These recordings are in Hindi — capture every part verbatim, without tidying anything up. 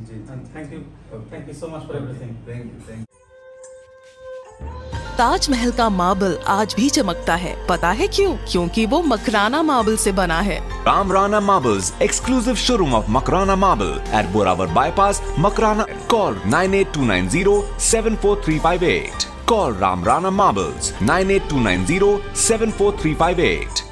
Ji, thank you thank you so much for everything. Thank you thank you. Taj Mahal का मार्बल आज भी चमकता है, पता है क्यों? क्योंकि वो मकराना मार्बल से बना है। Ramrana Marbles, exclusive showroom of Makrana Marble at Boravar Bypass, Makrana. Call nine eight two nine zero seven four three five eight. Call Ramrana Marbles nine eight two nine zero seven four three five eight.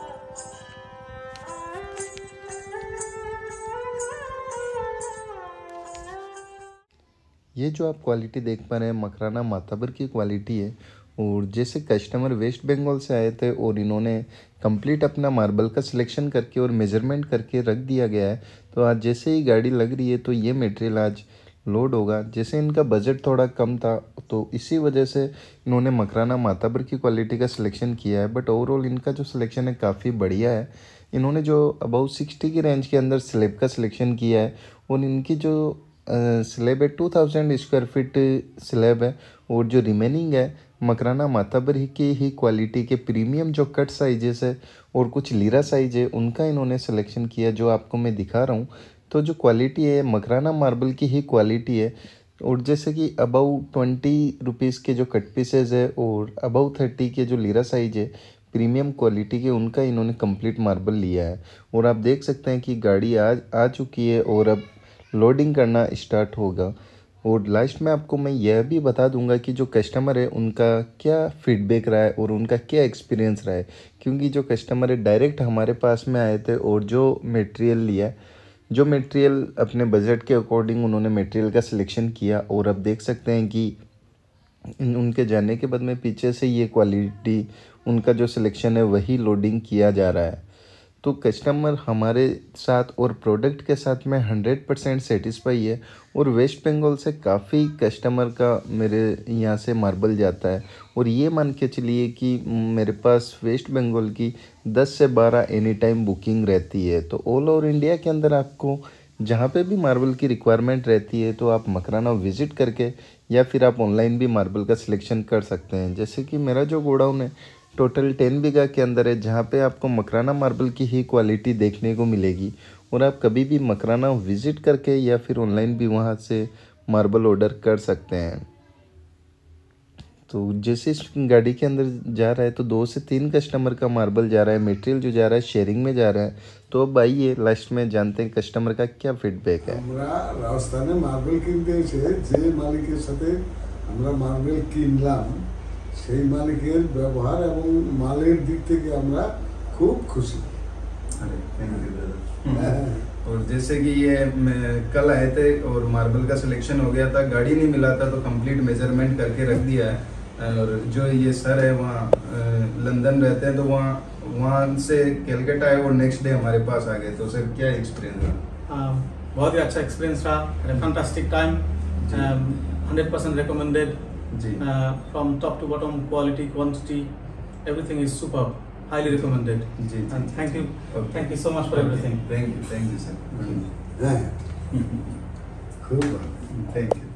ये जो आप क्वालिटी देख पा रहे हैं मकराना माताबर की क्वालिटी है। और जैसे कस्टमर वेस्ट बंगाल से आए थे और इन्होंने कंप्लीट अपना मार्बल का सिलेक्शन करके और मेजरमेंट करके रख दिया गया है, तो आज जैसे ही गाड़ी लग रही है तो ये मटेरियल आज लोड होगा। जैसे इनका बजट थोड़ा कम था तो इसी वजह से इन्होंने मकराना माताबर की क्वालिटी का सिलेक्शन किया है, बट ओवरऑल इनका जो सिलेक्शन है काफ़ी बढ़िया है। इन्होंने जो अबाउट सिक्सटी की रेंज के अंदर स्लैब का सिलेक्शन किया है और इनकी जो स्लैब है two thousand square feet slab है। और जो रिमेनिंग है मकराना माताबर की ही क्वालिटी के प्रीमियम जो कट साइजेस है और कुछ लीरा साइज है उनका इन्होंने सिलेक्शन किया, जो आपको मैं दिखा रहा हूँ। तो जो क्वालिटी है मकराना मार्बल की ही क्वालिटी है। और जैसे कि अबाउ ट्वेंटी रुपीज़ के जो कट पीसेज है और अबाउ थर्टी के जो लीरा साइज है प्रीमियम क्वालिटी के, उनका इन्होंने कंप्लीट मार्बल लिया है। और आप देख सकते हैं कि गाड़ी आज आ चुकी है और अब लोडिंग करना स्टार्ट होगा। और लास्ट में आपको मैं यह भी बता दूंगा कि जो कस्टमर है उनका क्या फीडबैक रहा है और उनका क्या एक्सपीरियंस रहा है, क्योंकि जो कस्टमर है डायरेक्ट हमारे पास में आए थे और जो मटेरियल लिया, जो मटेरियल अपने बजट के अकॉर्डिंग उन्होंने मटेरियल का सिलेक्शन किया। और अब देख सकते हैं कि उनके जाने के बाद में पीछे से ये क्वालिटी उनका जो सिलेक्शन है वही लोडिंग किया जा रहा है। तो कस्टमर हमारे साथ और प्रोडक्ट के साथ में हंड्रेड परसेंट सेटिस्फाई है। और वेस्ट बंगाल से काफ़ी कस्टमर का मेरे यहाँ से मार्बल जाता है और ये मान के चलिए कि मेरे पास वेस्ट बंगाल की दस से बारह एनी टाइम बुकिंग रहती है। तो ऑल ओवर इंडिया के अंदर आपको जहाँ पे भी मार्बल की रिक्वायरमेंट रहती है तो आप मकराना विज़िट करके या फिर आप ऑनलाइन भी मार्बल का सिलेक्शन कर सकते हैं। जैसे कि मेरा जो गोडाउन है टोटल टेन बीघा के अंदर है, जहाँ पे आपको मकराना मार्बल की ही क्वालिटी देखने को मिलेगी। और आप कभी भी मकराना विज़िट करके या फिर ऑनलाइन भी वहाँ से मार्बल ऑर्डर कर सकते हैं। तो जैसे इस गाड़ी के अंदर जा रहा है तो दो से तीन कस्टमर का मार्बल जा रहा है, मटेरियल जो जा रहा है शेयरिंग में जा रहा है। तो अब आइए लास्ट में जानते हैं कस्टमर का क्या फीडबैक है। राजस्थाने मार्बल किनते जे मालिकेर साथे আমরা মার্বেল কিনলাম সেই মালিকের ব্যবহার এবং মালের দিক থেকে আমরা খুব খুশি। अरे थैंक यू ब्रदर। और जैसे कि ये कल आए थे और मार्बल का सिलेक्शन हो गया था, गाड़ी नहीं मिला था तो कंप्लीट मेजरमेंट करके रख दिया है। और जो ये सर है वहाँ लंदन रहते हैं तो वहाँ वहाँ से कैलकाटा आए और नेक्स्ट डे हमारे पास आ गए। तो सर क्या एक्सपीरियंस रहा? बहुत ही अच्छा एक्सपीरियंस रहा, fantastic time, hundred percent recommended जी। From top to bottom, quality quantity everything is superb, highly recommended. जी thank you thank you so much for everything. Thank you thank you sir. হ্যাঁ খুব ভালো। Thank you.